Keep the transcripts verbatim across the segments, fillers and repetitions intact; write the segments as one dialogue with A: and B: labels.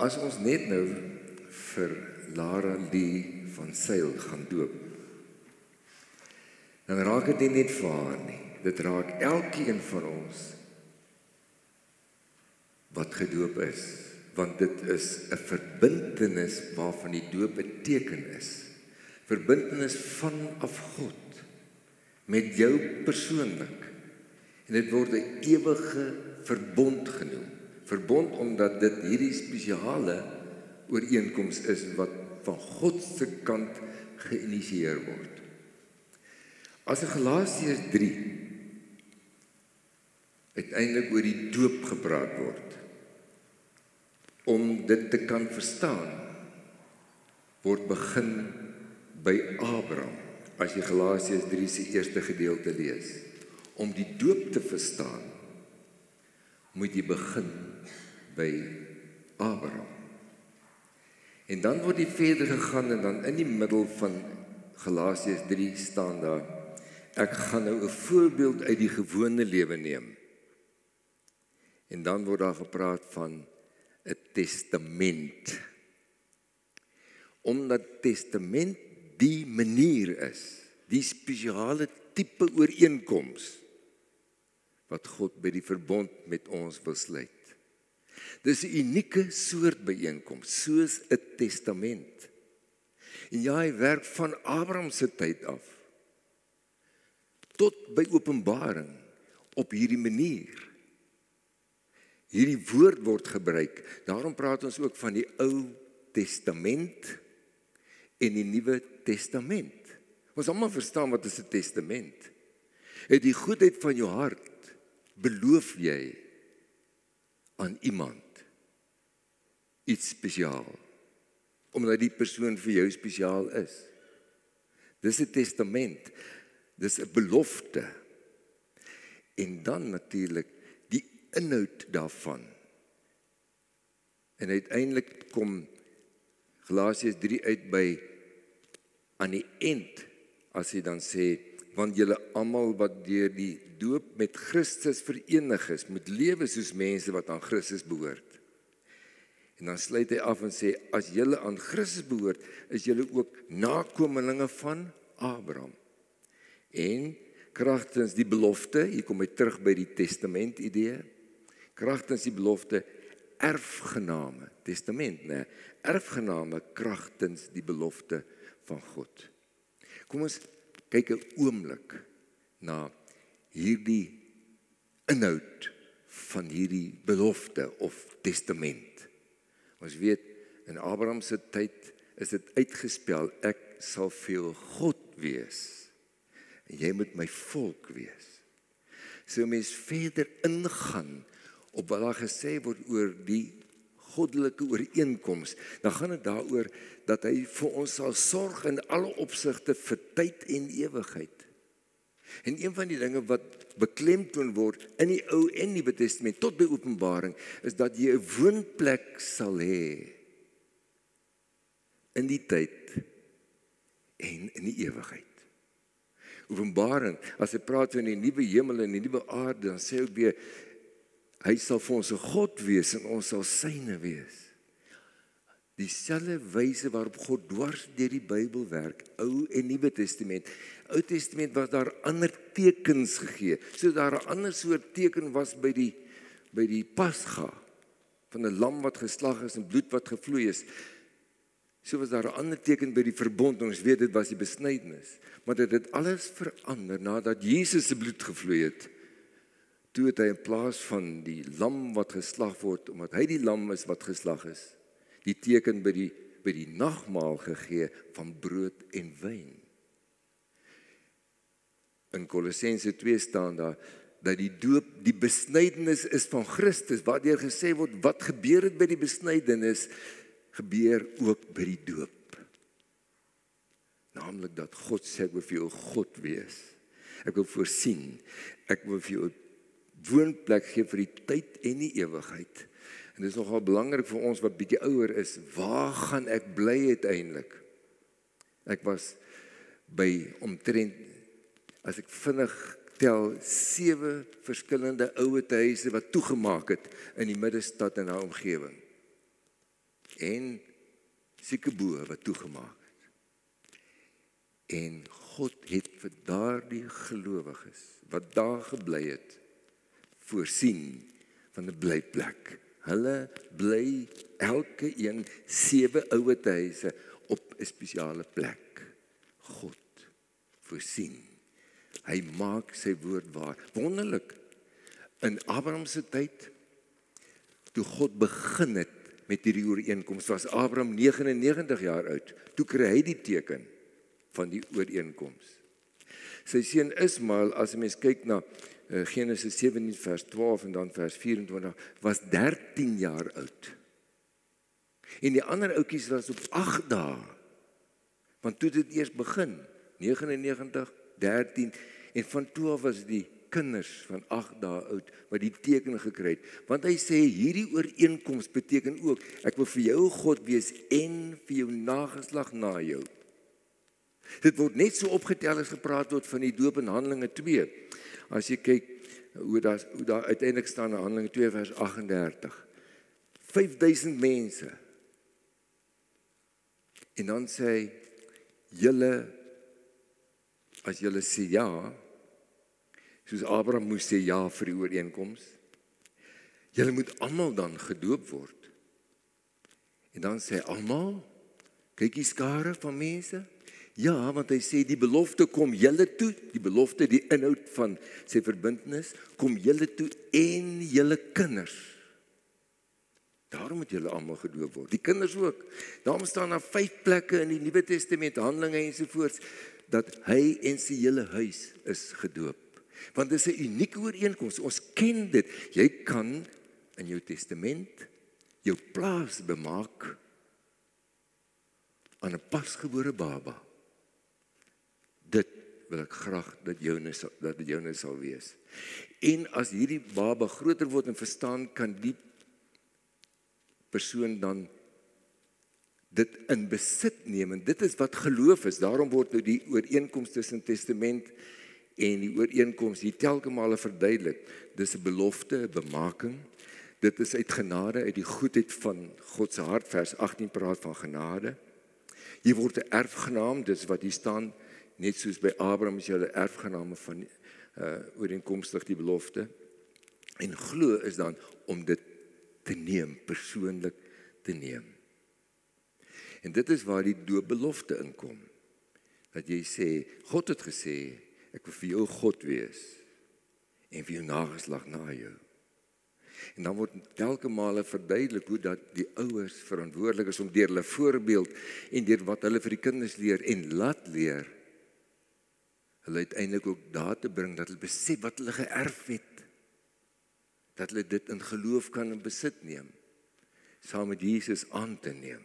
A: As ons net nou vir Lara-Leigh van Zyl gaan doop, dan raak dit nie net vir haar nie. Dit raak elkeen van ons wat gedoop is, want dit is 'n verbintenis waarvan die doop 'n teken is. Verbintenis vanaf God met jou persoonlik. En dit word 'n ewige verbond genoem. Verbond omdat dit hierdie spesiale ooreenkoms is wat van God se kant geïnisieer word. As in Galasiërs drie uiteindelik oor die doop gepraat word, om dit te kan verstaan, word begin by Abraham, as jy Galasiërs drie se eerste gedeelte lees. Om die doop te verstaan, moet jy begin by Abraham. En dan word jy verder gegaan en dan in die middel van Galasiërs drie staan daar, ek gaan nou 'n voorbeeld uit die gewone lewe neem. En dan word daar gepraat van 'n testament. Omdat testament die manier is, die spesiale tipe ooreenkoms wat God by die verbond met ons wil sluit. Dis 'n unieke soort byeenkoms, soos 'n testament. En ja, hy werk van Abraham se tyd af tot by Openbaring op hierdie manier. Hierdie woord word gebruik. Daarom praat ons ook van die Ou Testament en die Nuwe Testament. Ons almal verstaan wat is 'n testament. Uit die goedheid van jou hart beloof jy aan iemand iets spesiaal, omdat die persoon vir jou spesiaal is. Dis 'n testament, dis 'n belofte. En dan natuurlik die inhoud daarvan. En uiteindelik kom Galasiërs drie uit by aan die eind, as hy dan sê, want julle almal wat deur die doop met Christus verenig is, moet lewe soos mense wat aan Christus behoort. En dan sluit hy af en sê, as julle aan Christus behoort, is julle ook nakomelinge van Abraham. En kragtens die belofte, hier kom hy terug by die testament idee, kragtens die belofte, erfgename, testament, nee, erfgename kragtens die belofte van God. Kom ons kyk 'n oomblik na hierdie inhoud van hierdie belofte of testament. Ons weet, in Abraham se tyd is dit uitgespel, ek sal vir jou God wees, en jy moet my volk wees. So mens verder ingaan op wat daar gesê word oor die goddelike ooreenkoms, dan gaan dit daaroor dat hy vir ons sal sorg in alle opsigte vir tyd en ewigheid. En een van die dinge wat beklemtoon word in die Ou en Nuwe Testament tot by Openbaring, is dat jy 'n woonplek sal hê in die tyd en in die ewigheid. Openbaring, as hy praat van die nuwe hemel en die nuwe aarde, dan sê hy weer, hy sal vir ons 'n God wees en ons sal syne wees. Dieselfde wyse waarop God dwars deur die Bybel werk, Ou en Nuwe Testament. Ou Testament was daar ander tekens gegee, so daar 'n ander soort teken was by die by die Pasga, van 'n lam wat geslag is en bloed wat gevloei is. So was daar 'n ander teken by die verbond, ons weet dit was die besnydenis. Maar dit het alles verander nadat Jesus se bloed gevloei het. Toe het hy in plaas van die lam wat geslag word, omdat hy die lam is wat geslag is, die teken by die, by die nagmaal gegee van brood en wyn. In Kolossense twee staan daar, dat die doop die besnydenis is van Christus, waardeur gesê word, wat gebeur het by die besnydenis, gebeur ook by die doop. Naamlik dat God sê, ek wil vir jou God wees. Ek wil voorsien. Ek wil vir jou woonplek gee vir die tyd en die ewigheid. En dit is nogal belangrik vir ons wat bietjie ouer is, waar gaan ek bly uiteindelik? Ek was by omtrent, as ek vinnig tel, sewe verskillende ouete huise wat toegemaak het in die middestad en haar omgewing. en Sikeboe wat toegemaak het. En God het vir daardie gelowiges wat daar gebly het, voorsien van 'n blyplek. Hulle bly elke een sewe ouete huise op 'n spesiale plek. God voorsien. Hy maak sy woord waar. Wonderlik. In Abraham se tyd, toe God begin het met hierdie ooreenkoms, was Abraham negentig en negentig jaar oud. Toe kry hy die teken van die ooreenkoms. Sy seun Ismael, as 'n mens kyk na uh, Genesis sewentien vers twaalf en dan vers vyf-en-twintig, was dertien jaar oud. En die ander ouetjies was op agt dae. Want toe dit eers begin, negentig en negentig, dertien, en van toe af was die kinders van agt dae oud, wat die teken gekry het. Want hy sê, hierdie ooreenkoms beteken ook, ek wil vir jou God wees, en vir jou nageslag na jou. Dit word net so opgetel as gepraat word van die doop in Handelinge twee. As jy kyk, hoe daar, hoe daar uiteindelik staan in Handelinge twee vers agt en dertig. vyfduisend mense. En dan sê hy, julle, as julle sê ja, soos Abraham moes sê ja vir die ooreenkoms, julle moet almal dan gedoop word. En dan sê hy, almal, kyk die skare van mense, ja, want hy sê, die belofte kom julle toe, die belofte, die inhoud van sy verbintenis, kom julle toe en julle kinders. Daarom moet julle almal gedoop word, die kinders ook. Daarom staan daar vyf plekke in die Nuwe Testament, Handelinge ensovoorts, dat hy en sy hele huis is gedoop. Want dit is 'n unieke ooreenkoms, ons ken dit. Jy kan in jou testament jou plaas bemaak aan 'n pasgebore baba. Dit wil ek graag dat joune sal, dat dit joune sal wees. En as hierdie baba groter word en verstaan, kan die persoon dan dit in besit neem. En dit is wat geloof is. Daarom word nou die ooreenkoms tussen testament en die ooreenkoms hier telke male verduidelik. Dis 'n belofte, 'n bemaking. Dit is uit genade, uit die goedheid van God se hart. Vers agttien praat van genade. Hier word 'n erfgenaam, dis wat hier staan, net soos by Abraham is julle erfgename van uh, ooreenkomstig die belofte. En glo is dan om dit te neem, persoonlik te neem. En dit is waar die doopbelofte inkom. Dat jy sê, God het gesê, ek wil vir jou God wees, en vir jou nageslag na jou. En dan word telke male verduidelik hoe dat die ouers verantwoordelik is om deur hulle voorbeeld en deur wat hulle vir die kinders leer en laat leer, hulle uiteindelik ook daar te bring, dat hulle besef wat hulle geërf het, dat hulle dit in geloof kan in besit neem, saam met Jesus aan te neem.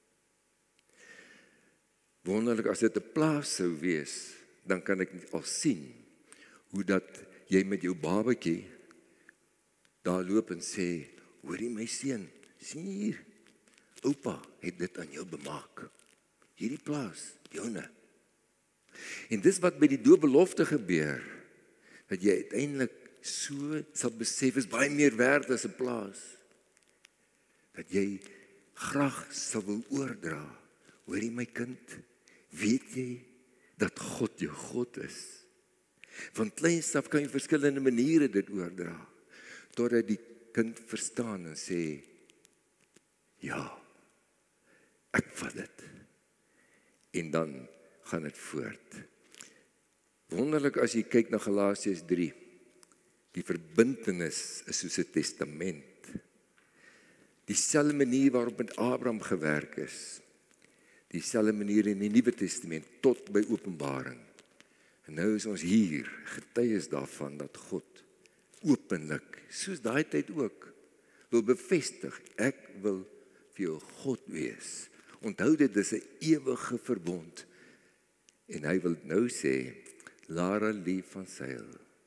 A: Wonderlik, as dit 'n plaas sou wees, dan kan ek al sien, hoe dat jy met jou babatjie daar loop en sê, hoorie my seun, sien hier, oupa het dit aan jou bemaak, hierdie plaas, joune. En dis wat by die doopbelofte gebeur, dat jy uiteindelik so sal besef, is baie meer werd as 'n plaas, dat jy graag sal wil oordra, hoorie my kind, weet jy dat God jou God is? Van kleins af kan jy verskillende maniere dit oordra, totdat die kind verstaan en sê, ja, ek vat dit. En dan gaan dit voort. Wonderlik as jy kyk na Galasiërs drie, die verbintenis is soos 'n testament. Dieselfde manier waarop met Abraham gewerk is, dieselfde manier in die Nuwe Testament, tot by Openbaring. En nou is ons hier, getuies daarvan, dat God openlik, soos daai tyd ook, wil bevestig, ek wil vir jou God wees. Onthou dit is 'n ewige verbond. En hy wil nou sê, Lara-Leigh van Zyl,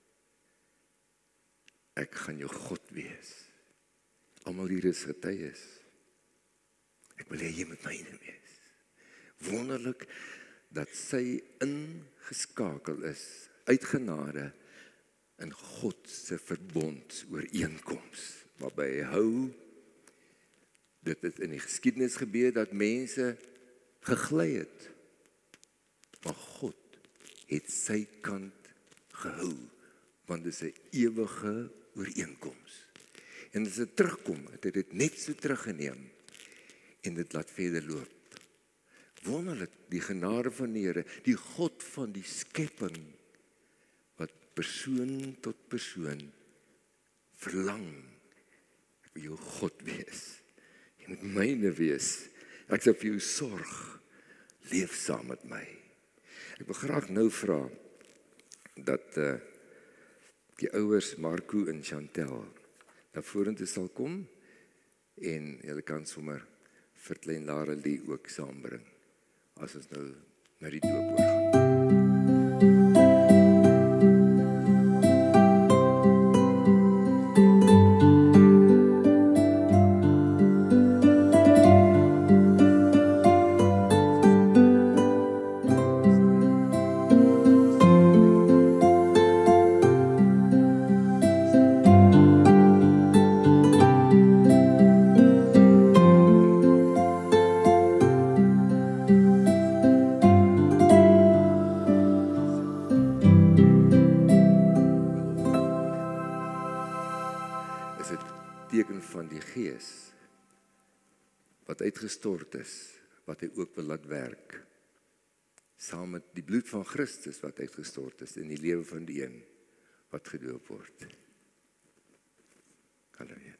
A: ek gaan jou God wees. Almal hier is getuies. Ek wil hê jy moet myne wees. Wonderlik dat sy ingeskakel is, uit genade, in God se verbond ooreenkoms, waarby hy hou Dit het in die geskiedenis gebeur dat mense gegly het. Maar God het sy kant gehou, want dit is 'n ewige ooreenkoms. En as dit terugkom, het hy dit net so teruggeneem en dit laat verder loop. Wonderlik, die genade van die Here, die God van die skepping, wat persoon tot persoon verlang. Ek wil jou God wees. Jy moet myne wees. Ek sal vir jou sorg. Leef saam met my. Ek wil graag nou vra dat uh, die ouers Marco en Chantel daar vorentoe sal kom en julle kan sommer vir klein Lara-Leigh ook saambring as ons nou na die doop oorgaan. Uitgestort is, wat hy ook wil laat werk, saam met die bloed van Christus wat uitgestort is, in die lewe van die een, wat gedoop word. Halleluja.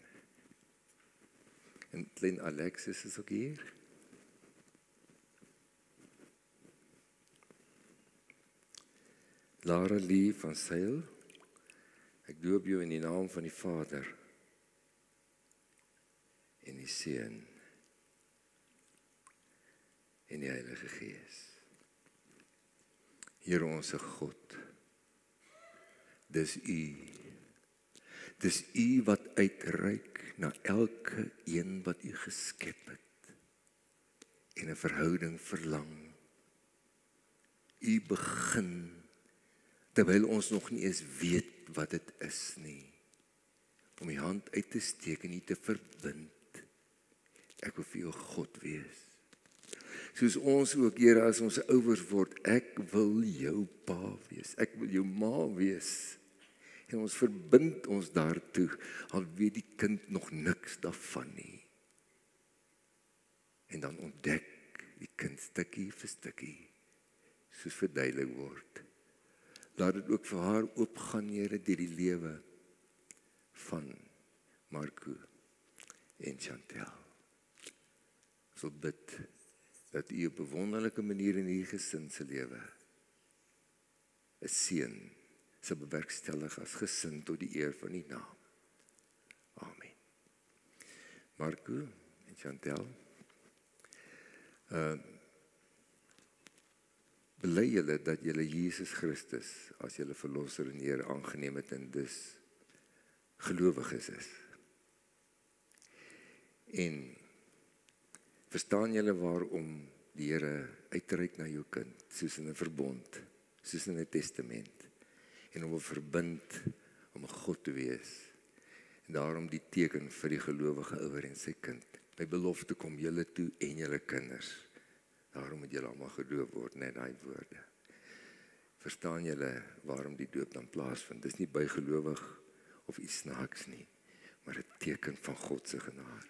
A: En klein Alexis is ook hier. Lara-Leigh van Zyl, ek doop jou in die naam van die Vader, en die Seun, en die Heilige Gees. Here onse God, dis U, dis U wat uitreik na elke een wat U geskep het, en 'n verhouding verlang. U begin, terwyl ons nog nie eens weet wat dit is nie, om U hand uit te steek en U te verbind. Ek wil vir U God wees. Soos ons ook, Here, as ons ouers word, ek wil jou pa wees, ek wil jou ma wees. En ons verbind ons daartoe, al weet die kind nog niks daarvan nie. En dan ontdek die kind stukkie vir stukkie, soos verduidelik word. Laat dit ook vir haar oopgaan, Here, deur die lewe van Marco en Chantel. So bid dat U op 'n wonderlike manier in hierdie gesin se lewe 'n seën sal bewerkstellig as gesin tot die eer van U naam. Amen. Marco en Chantel, uh, bely julle dat julle Jesus Christus as julle verlosser en Here aangeneem het en dus gelowiges is. En verstaan julle waarom die Here uitreik na jou kind, soos in 'n verbond, soos in 'n testament, en om 'n verbind, om 'n God te wees, en daarom die teken vir die gelowige ouer en sy kind. My belofte kom julle toe en julle kinders, daarom moet julle almal gedoop word, net daai woorde. Verstaan julle waarom die doop dan plaasvind? Dis nie bygelowig of iets snaaks nie, maar 'n teken van God se genade.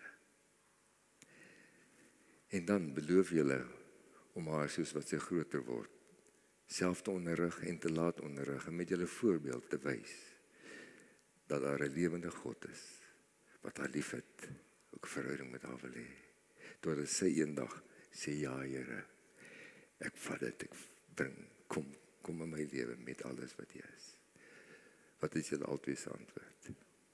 A: En dan beloof julle om haar soos wat sy groter word, self te onderrig en te laat onderrig, en met julle voorbeeld te wys, dat daar 'n lewende God is, wat haar lief het, ook verhouding met haar wil hê. Totdat sy eendag sê, ja Here, ek vat dit, ek bring, kom, kom in my lewe met alles wat jy is. Wat is julle altyd se antwoord?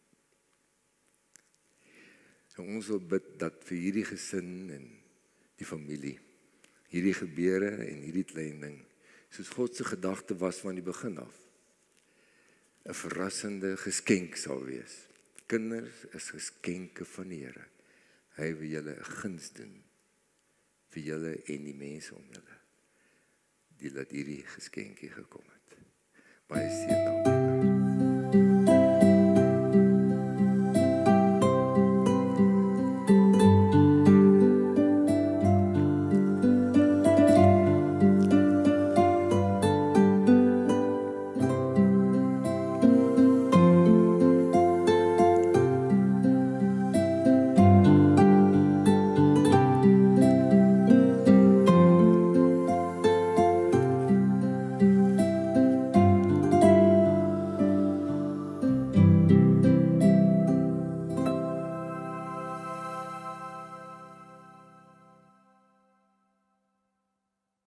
A: En ons wil bid dat vir hierdie gesin en die familie, hierdie gebeure en hierdie klein ding, soos God se gedagte was van die begin af, 'n verrassende geskenk sal wees. Kinders is geskenke van die Here. Hy wil julle 'n guns doen, vir julle en die mense om julle, die laat hierdie geskenkie gekom het. Baie seën.